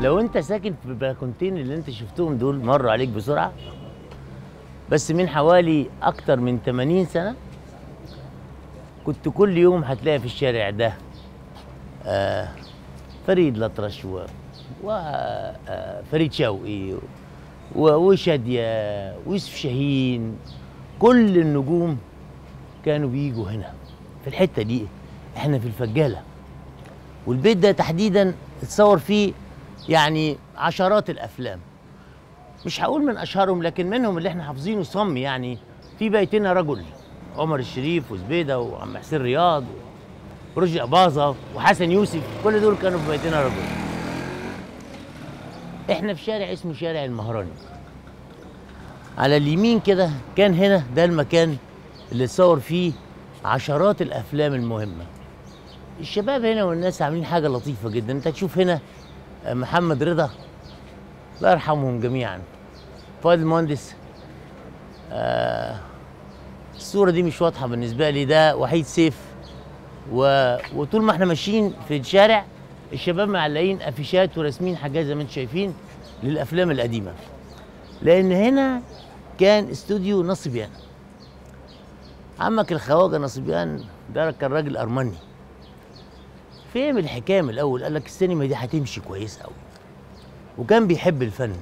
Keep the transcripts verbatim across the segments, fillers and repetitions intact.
لو انت ساكن في البلكونتين اللي انت شفتهم دول مروا عليك بسرعه، بس من حوالي اكتر من ثمانين سنه كنت كل يوم هتلاقي في الشارع ده آه فريد الأطرش و وفريد شوقي و- وشادية ويوسف شاهين. كل النجوم كانوا بيجوا هنا في الحتة دي. احنا في الفجالة، والبيت ده تحديدا اتصور فيه يعني عشرات الافلام. مش هقول من اشهرهم لكن منهم اللي احنا حافظينه صم، يعني في بيتنا رجل عمر الشريف وزبيده وعم حسين رياض ورشدي اباظه وحسن يوسف، كل دول كانوا في بيتنا رجل. احنا في شارع اسمه شارع المهراني. على اليمين كده كان هنا ده المكان اللي اتصور فيه عشرات الافلام المهمه. الشباب هنا والناس عاملين حاجه لطيفه جدا. انت تشوف هنا محمد رضا الله يرحمهم جميعا، فؤاد المهندس. آه الصوره دي مش واضحه بالنسبه لي، ده وحيد سيف. و... وطول ما احنا ماشيين في الشارع الشباب معلقين افيشات وراسمين حاجات زي ما انتم شايفين للافلام القديمه، لان هنا كان استوديو نصبيان. عمك الخواجه نصبيان ده كان راجل ارمني، فهم الحكايه من الاول، قال لك السينما دي هتمشي كويس قوي، وكان بيحب الفن،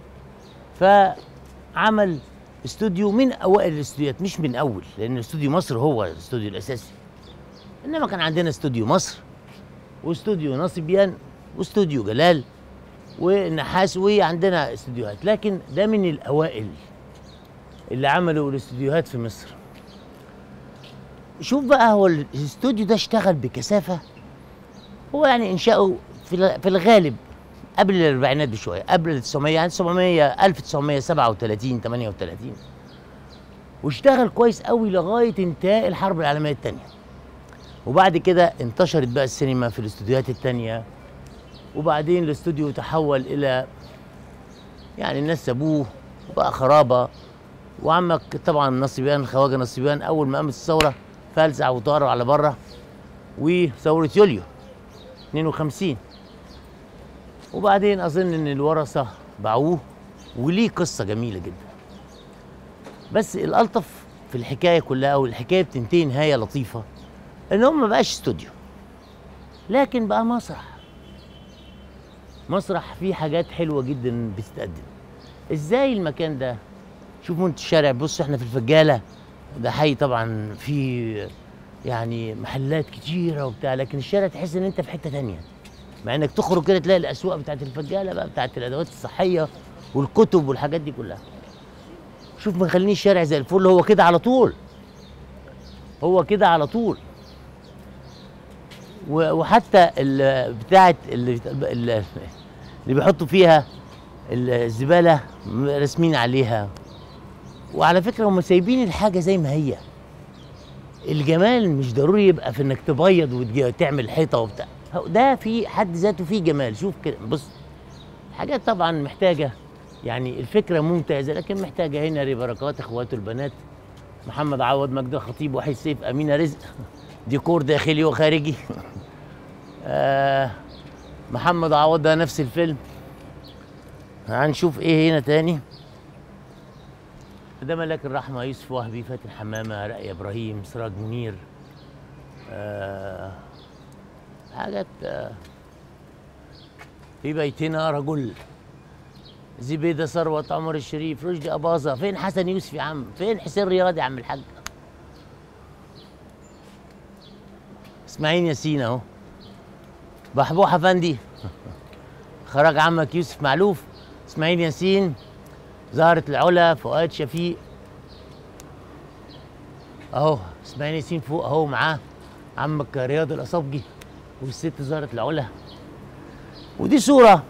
فعمل استوديو من اوائل الاستوديوهات، مش من اول، لان استوديو مصر هو الاستوديو الاساسي، انما كان عندنا استوديو مصر واستوديو نصبيان واستوديو جلال والنحاس، وعندنا استوديوهات، لكن ده من الاوائل اللي عملوا الاستوديوهات في مصر. شوف بقى، هو الاستوديو ده اشتغل بكثافه. هو يعني انشاؤه في في الغالب قبل الاربعينات بشويه، قبل تسعمية، يعني تسعمية ألف وتسعمية وسبعة وتلاتين تمانية وتلاتين، واشتغل كويس قوي لغايه انتهاء الحرب العالميه الثانيه. وبعد كده انتشرت بقى السينما في الاستوديوهات الثانيه، وبعدين الاستوديو تحول الى يعني الناس سابوه وبقى خرابه. وعمك طبعا نصيبيان، خواجه نصيبيان، اول ما قامت الثوره فلسع وطار على بره، وثوره يوليو اتنين وخمسين، وبعدين اظن ان الورثه باعوه، وليه قصه جميله جدا. بس الالطف في الحكايه كلها، والحكايه بتنتهي نهايه لطيفه، ان هو ما بقاش استوديو لكن بقى مسرح. مسرح فيه حاجات حلوه جدا بتتقدم. ازاي المكان ده؟ شوفوا انتوا الشارع، بصوا احنا في الفجاله، ده حي طبعا فيه يعني محلات كتيره وبتاع، لكن الشارع تحس ان انت في حته تانيه، مع انك تخرج كده تلاقي الاسواق بتاعت الفجاله بقى، بتاعت الادوات الصحيه والكتب والحاجات دي كلها. شوف مخليني الشارع زي الفل، هو كده على طول، هو كده على طول. وحتى ال- بتاعت اللي, اللي بيحطوا فيها الزباله راسمين عليها. وعلى فكره هم سايبين الحاجه زي ما هي. الجمال مش ضروري يبقى في انك تبيض وتعمل حيطه وبتاع، ده في حد ذاته فيه جمال. شوف كده، بص، حاجات طبعا محتاجه، يعني الفكره ممتازه لكن محتاجه هنا ربركات، اخواته البنات، محمد عوض، مجدي الخطيب، وحيد سيف، امينه رزق، ديكور داخلي وخارجي. آه محمد عوض ده نفس الفيلم. هنشوف ايه هنا تاني. ده ملاك الرحمه، يوسف وهبي، فاتن حمامه، رأي ابراهيم، سراج منير. آه حاجات. آه في بيتنا رجل، زبيده، ثروت، عمر الشريف، رشدي اباظه. فين حسن يوسف يا عم؟ فين حسين رياض يا عم الحاج؟ اسماعيل ياسين اهو، بحبوح افندي، خرج عمك يوسف معلوف، اسماعيل ياسين، زهرة العلا، فؤاد شفيق اهو، اسماعيل ياسين فوق اهو، معاه عمك رياض الاصابجي والست زهرة العلا. ودي صورة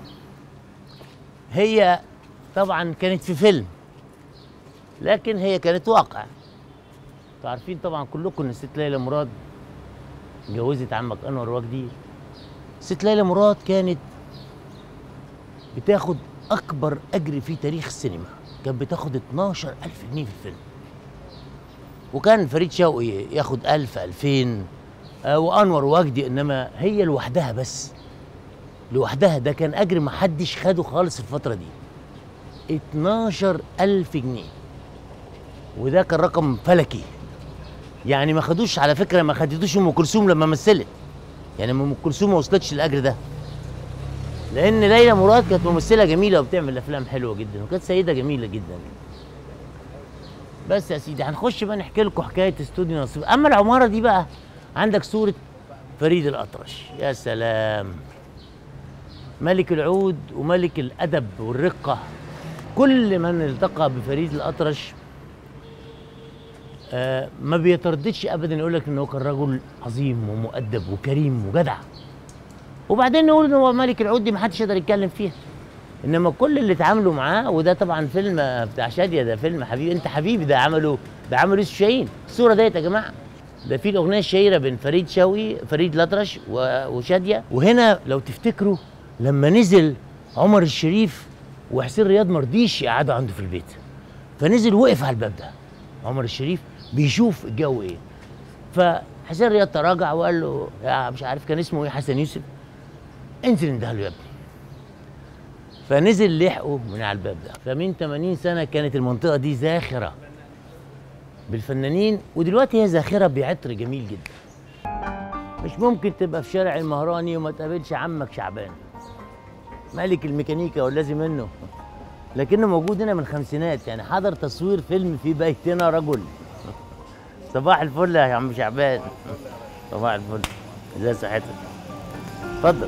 هي طبعا كانت في فيلم لكن هي كانت واقع. انتوا عارفين طبعا كلكم ان الست ليلى مراد اتجوزت عمك انور وجدي. الست ليلى مراد كانت بتاخد اكبر اجر في تاريخ السينما، كانت بتاخد اتناشر ألف جنيه في الفيلم، وكان فريد شوقي ياخد ألف ألفين، آه وانور وجدي، انما هي لوحدها بس لوحدها ده كان اجر ما حدش خده خالص الفتره دي، اتناشر ألف جنيه، وده كان رقم فلكي. يعني ما خدوش على فكره، ما خدتوش ام كلثوم لما مثلت، يعني ام كلثوم ما وصلتش الاجر ده، لان ليلى مراد كانت ممثله جميله وبتعمل افلام حلوه جدا، وكانت سيده جميله جدا. بس يا سيدي هنخش بقى نحكي لكم حكايه استوديو نصيب. اما العماره دي بقى عندك صوره فريد الأطرش، يا سلام، ملك العود وملك الادب والرقه. كل من التقى بفريد الأطرش آه ما بيترددش ابدا يقول لك ان هو كان رجل عظيم ومؤدب وكريم وجدع. وبعدين نقول ان هو ملك العود دي ما حدش يقدر يتكلم فيها، انما كل اللي اتعاملوا معاه، وده طبعا فيلم بتاع شاديه، ده فيلم حبيبي انت حبيبي، ده عمله ده عمله يوسف شاهين. الصوره ديت يا جماعه ده في الاغنيه الشهيره بين فريد شوقي فريد الأطرش وشاديه. وهنا لو تفتكروا لما نزل عمر الشريف وحسين رياض ما رضيش يقعدوا عنده في البيت، فنزل وقف على الباب ده عمر الشريف بيشوف الجو ايه، فحسين رياض تراجع وقال له يا مش عارف كان اسمه ايه، حسن يوسف، انزل اندهله يا ابني. فنزل لحقه من على الباب ده. فمن ثمانين سنه كانت المنطقه دي زاخره بالفنانين، ودلوقتي هي زاخره بعطر جميل جدا. مش ممكن تبقى في شارع المهراني وما تقابلش عمك شعبان ملك الميكانيكا والذي منه، لكنه موجود هنا من الخمسينات، يعني حضر تصوير فيلم في بيتنا رجل. صباح الفل يا عم شعبان. صباح الفل، ازي صحتك؟ اتفضل.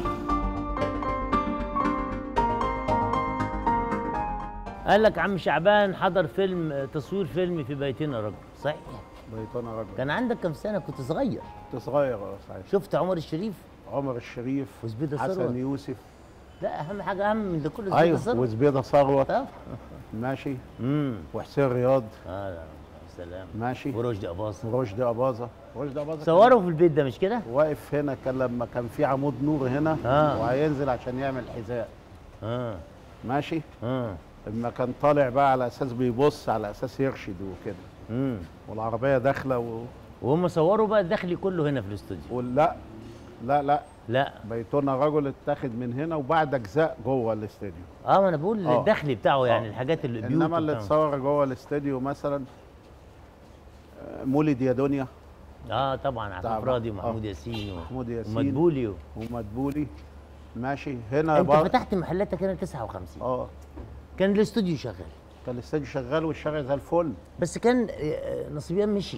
قال لك عم شعبان حضر فيلم تصوير فيلم في بيتنا رجل، صحيح؟ بيتنا رجل. كان عندك كم سنة؟ كنت صغير. كنت صغير اه ساعتها. شفت عمر الشريف؟ عمر الشريف وزبيدة حسن ثروت. يوسف. لا أهم حاجة، أهم من ده كله زبيدة ايوه ثروت. وزبيدة ثروت. طب ماشي. امم وحسين رياض. اه لا سلام. ماشي. ورشدي أباظة. ورشدي أباظة. رشدي أباظة صوروا في البيت ده مش كده؟ واقف هنا، كان لما كان في عمود نور هنا آه. وهينزل عشان يعمل حذاء. اه ماشي. اه اما كان طالع بقى على اساس بيبص على اساس يرشد وكده. امم والعربيه داخله و... وهم صوروا بقى الداخلي كله هنا في الاستوديو. ولا لا لا لا بيتنا رجل اتاخد من هنا وبعد اجزاء جوه الاستوديو. اه ما انا بقول آه. الداخلي بتاعه يعني آه. الحاجات اللي البيوت انما اللي وبتاعه. اتصور جوه الاستوديو مثلا آه، مولد يا دنيا. اه طبعا بتاع- عفيف راضي آه. ومحمود ياسين و... محمود ياسين ومدبولي و... ومدبولي. ماشي. هنا انت بر- فتحت محلاتك هنا تسعة وخمسين. اه كان الاستوديو شغال، كان الاستوديو شغال والشارع زي الفل. بس كان آه، نصيبيان مشي.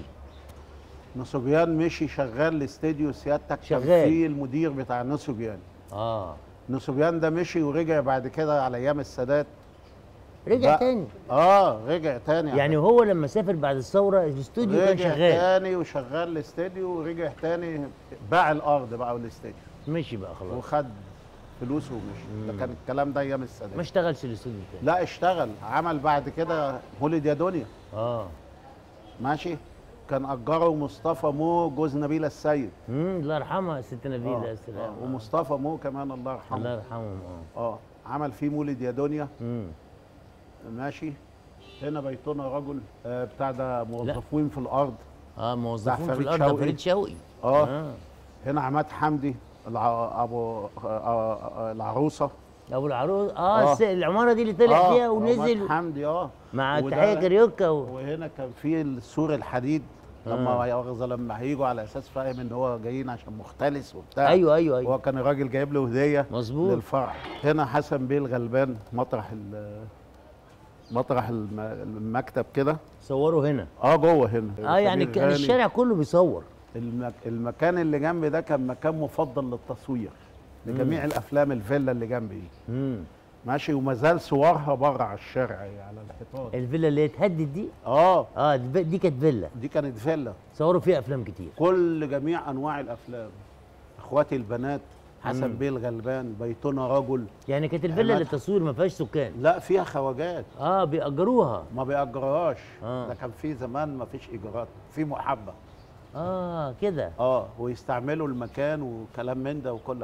نصبيان مشي شغال الاستوديو سيادتك. كان شغال. في المدير بتاع نصبيان. اه نصبيان ده مشي ورجع بعد كده على ايام السادات. رجع بقى- تاني. اه رجع تاني. يعني هو لما سافر بعد الثوره الاستوديو كان رجع شغال. تاني وشغال الاستوديو ورجع تاني، باع الارض بقى والاستوديو مشي بقى خلاص. وخد فلوسه ومشي. ده كان الكلام ده ايام السادات. ما اشتغلش الاستوديو تاني. لا اشتغل، عمل بعد كده مولد يا دنيا. اه ماشي. كان اجره مصطفى مو جوز نبيله السيد. امم الله يرحمها ست نبيله آه. يا سلام. آه. ومصطفى مو كمان الله يرحمه. الله يرحمهم اه. اه عمل فيه مولد يا دنيا. امم ماشي. هنا بيتنا رجل آه بتاع ده موظفين في الارض. اه موظفين في فريد الارض ده شوقي. فريد شوقي. اه, آه. هنا عماد حمدي الع... ابو آه آه العروسه. ابو العروس اه, آه. الس- العماره دي اللي طلع آه فيها عماد ونزل حمدي اه مع وده- التحيه كاريوكا و... وهنا كان في السور الحديد لما آه. يغزى لما هيجوا على اساس فاهم ان هو جايين عشان مختلس وبتاع. ايوه ايوه ايوه هو كان الراجل جايب له هديه مظبوط. للفرح. هنا حسن بيه الغلبان مطرح ال مطرح الم- المكتب كده. صوروا هنا. اه جوه هنا. اه يعني سمير كان غانم. الشارع كله بيصور. المك... المكان اللي جنبي ده كان مكان مفضل للتصوير لجميع مم. الافلام. الفيلا اللي جنبي دي امم ماشي، وما زال صورها بره على الشارع على الحيطان. الفيلا اللي اتهدت دي اه اه دي دي كانت فيلا دي كانت فيلا صوروا فيها افلام كتير. كل جميع انواع الافلام. اخواتي البنات، حسن مم. بيه الغلبان، بيتنا رجل. يعني كانت الفيلا عماد- للتصوير ما فيهاش سكان. لا فيها خواجات اه بيأجروها. ما بيأجرهاش. آه. ده كان في زمان ما فيش ايجارات، في محبه. اه كده. اه ويستعملوا المكان وكلام من ده وكل حاجه.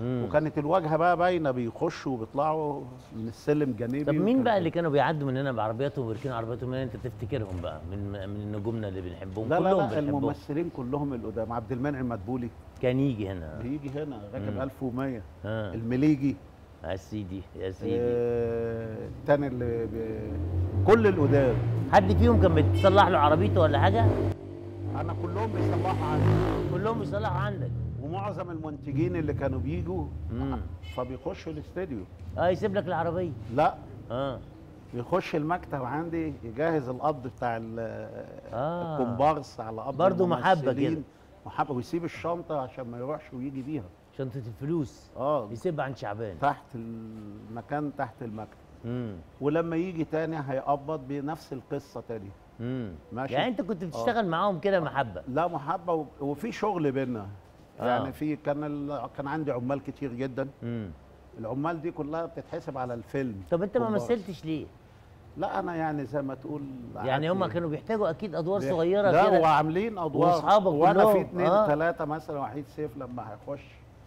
مم. وكانت الواجهه بقى باينه، بيخشوا وبيطلعوا من السلم جانبي. طب مين وكان- بقى اللي كانوا بيعدوا من هنا بعربياتهم ويركنوا عربياتهم من هنا انت تفتكرهم بقى من من نجومنا اللي بنحبهم؟ لا لا كلهم لا بنحبهم. الممثلين كلهم القدام. عبد المنعم مدبولي كان يجي هنا. بيجي هنا راكب مم. ألف ومية. اه المليجي يا سيدي يا سيدي. آه، التاني اللي بي... كل القدام. حد فيهم كان بيتصلح له عربيته ولا حاجه؟ انا كلهم بيصلحوا عندي، كلهم بيصلحوا عندك. ومعظم المنتجين اللي كانوا بيجوا مم. فبيخشوا الاستوديو. اه يسيب لك العربيه. لا اه بيخش المكتب عندي يجهز القبض بتاع ال- آه. الكومبارس على قبض برضه محبة الممثلين. كده. محبه، ويسيب الشنطه عشان ما يروحش ويجي بيها. شنطه الفلوس اه يسيبها عند شعبان. تحت المكان، تحت المكتب. امم ولما يجي تاني هيقبض بنفس القصه تاني. امم ماشي. يعني انت كنت بتشتغل معاهم كده محبه؟ لا محبه و- وفي شغل بينا. آه. يعني في كان ال... كان عندي عمال كتير جدا. امم العمال دي كلها بتتحسب على الفيلم. طب انت ما كومبارس. مثلتش ليه؟ لا انا يعني زي ما تقول يعني هم قعدت- كانوا بيحتاجوا اكيد ادوار بيح- صغيره لا كده. وعاملين ادوار. واصحابك وانا كلهم. في اتنين آه. تلاته مثلا. وحيد سيف لما هيخش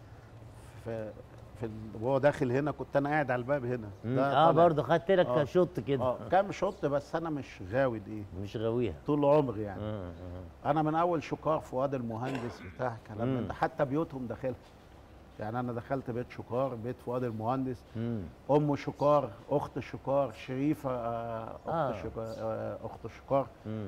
في في ال- وهو داخل هنا كنت انا قاعد على الباب هنا. مم. ده اه طالع. برضه خدت لك آه. شوط كده. اه كام شوط، بس انا مش غاوي دي مش غاويها. طول عمري يعني. آه. آه. انا من اول شكار فؤاد المهندس بتاع كلام من مم. ده، حتى بيوتهم داخلها. يعني انا دخلت بيت شكار، بيت فؤاد المهندس. مم. ام شكار، اخت شكار، شريفه آه، اخت آه. شكار آه، اخت شكار مم.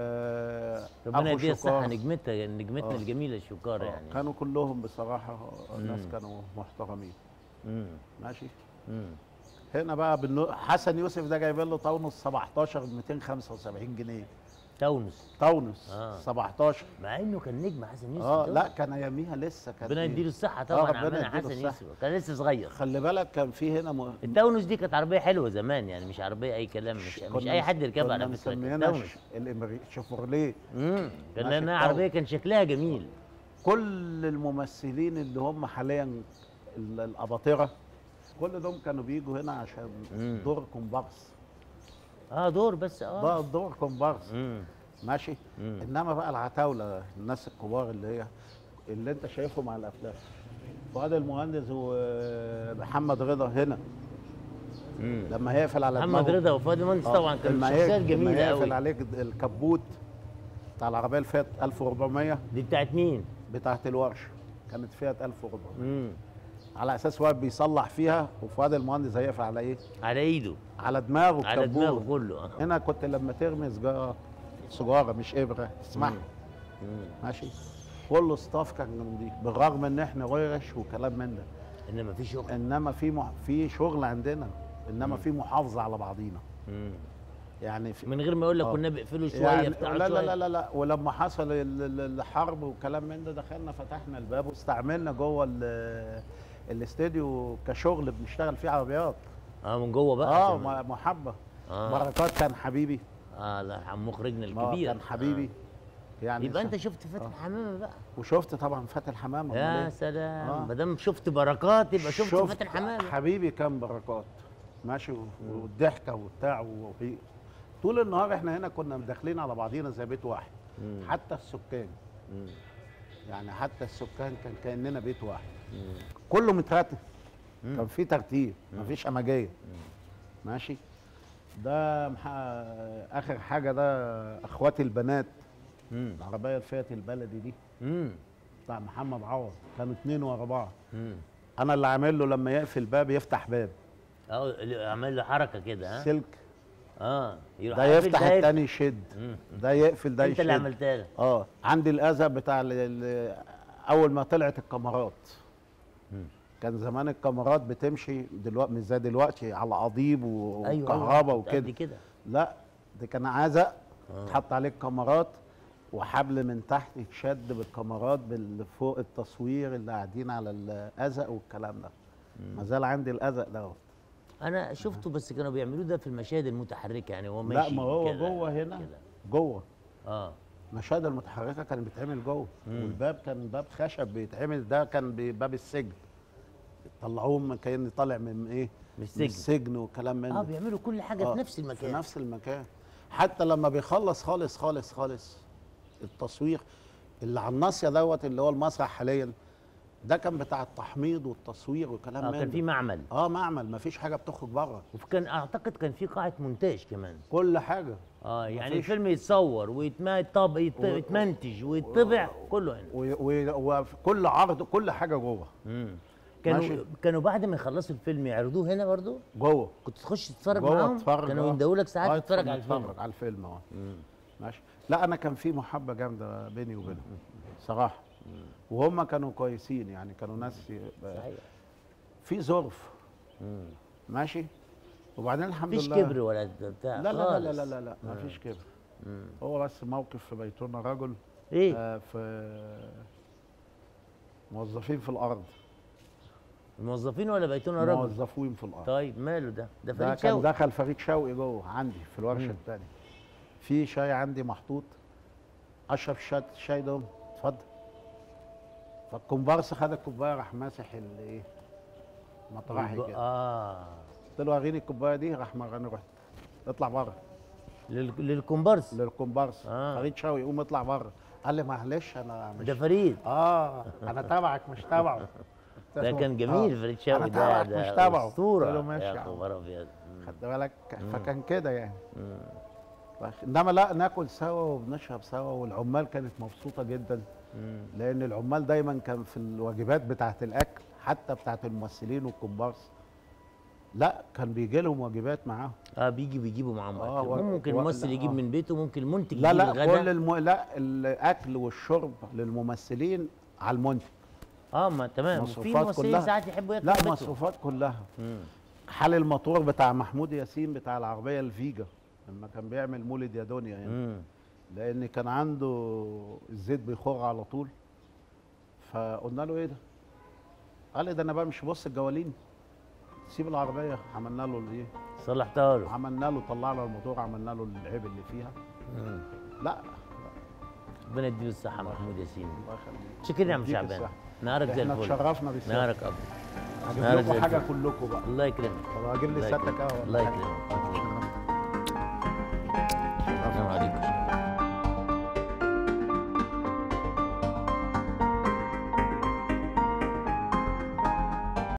آه، ربنا أخو يديها الصحه، شكار. نجمتها نجمتنا آه. الجميله الشكاره آه، يعني. كانوا كلهم بصراحه ناس مم. كانوا محترمين. مم. ماشي. مم. هنا بقى بالنو... حسن يوسف ده جايب له طاونس سبعتاشر مئتين وخمسة وسبعين جنيه. تونس. طاونس آه. سبعتاشر. مع انه كان نجم حسن يوسف. اه تونس. لا كان اياميها لسه كان ربنا إيه؟ يديله الصحه آه، طبعا. ربنا عمنا يديله حسن الصحة. يوسف كان لسه صغير. خلي بالك كان في هنا م... التونس دي كانت عربيه حلوه زمان يعني، مش عربيه اي كلام، مش مش كنا اي حد يركبها كنا على فكره. مسميينها التونس ش- الإمري- شيفورليه. امم كان ماشي لانها التونس. عربيه كان شكلها جميل. كل الممثلين اللي هم حاليا ال- الاباطره كل دول كانوا بيجوا هنا عشان مم. دور كومبارس. اه دور بس. اه ده دور كومبارس. امم ماشي. مم. انما بقى العتاوله، الناس الكبار اللي هي اللي انت شايفهم على الافلام، فؤاد المهندس ومحمد رضا هنا امم لما هيقفل على محمد دماغه- رضا وفؤاد المهندس آه، طبعا كانوا لما شخصيات هيق- لما جميله هيقفل قوي. عليك الكبوت بتاع العربيه الفيات ألف وأربعمية دي بتاعت مين؟ بتاعت الورشه، كانت فيات ألف وأربعمية. امم على اساس واحد بيصلح فيها، وفؤاد المهندس هيقفل على ايه؟ على ايده. على دماغه على كبوت. دماغه كله. آه. هنا كنت لما ترمي سجاره سجاره مش ابره تسمعها. مم. ماشي. كله ستاف كان جنبي، بالرغم ان احنا ورش وكلام من ده، انما في شغل. انما في مح... في شغل عندنا، انما في محافظه على بعضينا. مم. يعني في... من غير ما يقول لك آه. كنا بيقفلوا شويه يعني بتاع لا, شويه. لا لا لا لا ولما حصل ال- ال- الحرب وكلام من ده، دخلنا فتحنا الباب واستعملنا جوه ال- الاستديو كشغل بنشتغل فيه عربيات. اه من جوه بقى. اه عشان- م- محبه. آه. بركات كان حبيبي. اه لا عم مخرجنا ما الكبير. كان حبيبي. آه. يعني يبقى س- انت شفت فاتن حمامه بقى. وشفت طبعا فاتن حمامه. أمال يا إيه؟ سلام. آه. ما دام شفت بركات يبقى شفت فاتن حمامه. حبيبي كان بركات ماشي و- والضحكه وبتاع وهي- طول النهار احنا هنا كنا داخلين على بعضينا زي بيت واحد. مم. حتى السكان، مم. يعني حتى السكان كان كاننا بيت واحد. مم. كله مترتب. مم. كان في ترتيب، مفيش همجيه. ماشي. ده مح... اخر حاجه ده اخواتي البنات، مم. العربيه الفيات البلدي دي مم. بتاع محمد عوض، كانوا اتنين ورا بعض. مم. انا اللي عامل له لما يقفل باب يفتح باب اه اللي عمل له حركه كده. ها سلك، اه يروح ده قافل، يفتح ده يقفل. التاني يشد، مم. ده يقفل ده انت يشد. اللي عملتها له. اه عندي الاذى بتاع ال- ال- اول ما طلعت الكاميرات. مم. كان زمان الكاميرات بتمشي دلوقتي مش زي دلوقتي على قضيب و- ايوه وكهرباء قد وكده. كده. لا ده كان عزق آه. تحط عليه الكاميرات، وحبل من تحت يتشد بالكاميرات باللي فوق التصوير اللي قاعدين على الازق والكلام ده. ما زال عندي الازق دوت. انا شفته بس كانوا بيعملوه ده في المشاهد المتحركه يعني هو لا ماشي ما هو كده جوه هنا كده. جوه اه المشاهد المتحركه كان بيتعمل جوه، مم. والباب كان باب خشب بيتعمل، ده كان باب السجن. طلعوه من كان طالع من ايه؟ من من السجن. السجن وكلام من اه ده. بيعملوا كل حاجه آه، في نفس المكان. في نفس المكان. حتى لما بيخلص خالص خالص خالص التصوير اللي على الناصيه دوت اللي هو المسرح حاليا، ده كان بتاع التحميض والتصوير وكلام اه من كان ده. في معمل. اه معمل، ما فيش حاجه بتخرج بره. وكان اعتقد كان في قاعه مونتاج كمان. كل حاجه. اه يعني مفيش. الفيلم يتصور ويتطب يتمنتج ويطبع كله هنا. وكل عرض كل حاجه جوه. امم كانوا ماشي. كانوا بعد ما يخلصوا الفيلم يعرضوه هنا برضو؟ جوه. كنت تخش تتفرج جوه معاهم؟ اتفرج. كانوا آه. يندهوا لك ساعات آه تتفرج على الفيلم. اتفرج على الفيلم اه. مم. ماشي. لا انا كان في محبه جامده بيني وبينهم صراحه. وهم كانوا كويسين يعني، كانوا ناس صحيح. في ظرف. مم. ماشي. وبعدين الحمد مفيش لله كبر ولا بتاع لا لا لا خالص. لا لا لا, لا. ما فيش كبر. مم. هو بس موقف في بيتنا رجل ايه؟ آه في موظفين في الارض. الموظفين ولا بيتنا رجل؟ موظفين في الارض. طيب ماله ده؟ ده ده فريد كان شوقي. دخل فريد شوقي جوه عندي في الورشه مم. الثانيه. في شاي عندي محطوط، اشرب الشاي الشاي ده اتفضل. فالكومبارس خد الكوبايه راح ماسح الايه مطرحي الب- كده. اه قلت له وريني الكوبايه دي، راح مراني رحت اطلع بره لل... للكومبارس. للكومبارس. آه. فريد شوقي يقوم اطلع بره. قال لي معلش انا مش ده فريد. اه انا تبعك مش تبعه. ده كان جميل فريد شوقي. أنا ده تبعك ده مش تبعه. اسطوره. قلت له ماشي يا يا عم. خبر ابيض. مم. خدت بالك. مم. فكان كده يعني. مم. انما لا ناكل سوا وبنشرب سوا، والعمال كانت مبسوطه جدا. مم. لان العمال دايما كان في الواجبات بتاعه الاكل حتى بتاعه الممثلين والكومبارس، لا كان بيجي لهم واجبات معاهم. اه بيجي بيجيبوا معاهم آه، اكل. و- ممكن و- الممثل لا، يجيب آه. من بيته، ممكن المنتج لا يجيب لا الغداء. كل الم... لا الاكل والشرب للممثلين على المنتج. اه ما تمام. وفي مصروفات ممثلين كلها. ساعات يحبوا ياكلوا لا بيتهم. مصروفات كلها. مم. حال الموتور بتاع محمود ياسين بتاع العربيه الفيجا لما كان بيعمل مولد يا دنيا يعني. مم. لان كان عنده الزيت بيخر على طول. فقلنا له ايه ده؟ قال لي ده انا بمشي بص الجوالين سيب العربيه. عملنا له الايه؟ صلحتها له. عملنا له طلعنا الموتور، عملنا له العيب اللي فيها. مم. لا ربنا يديله الصحه محمود ياسين. الله يخليك. شكرا يا عم يديك شعبان. الصحة. نهارك زي احنا الفل. اتشرفنا بالسيادة. نهارك ابيض. هجيب نهارك زي لكم حاجه الفل. كلكم بقى. الله يكرمك. طب هجيب لي الله سيادتك يكرمك. قهوه. الله يكرمك.